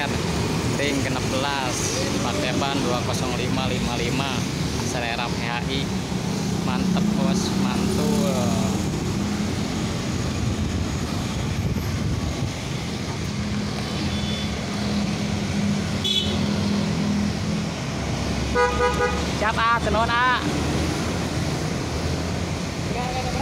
R ring ke-16 pakai ban 20555 selera PHI. Mantep bos, mantul. Siap tenun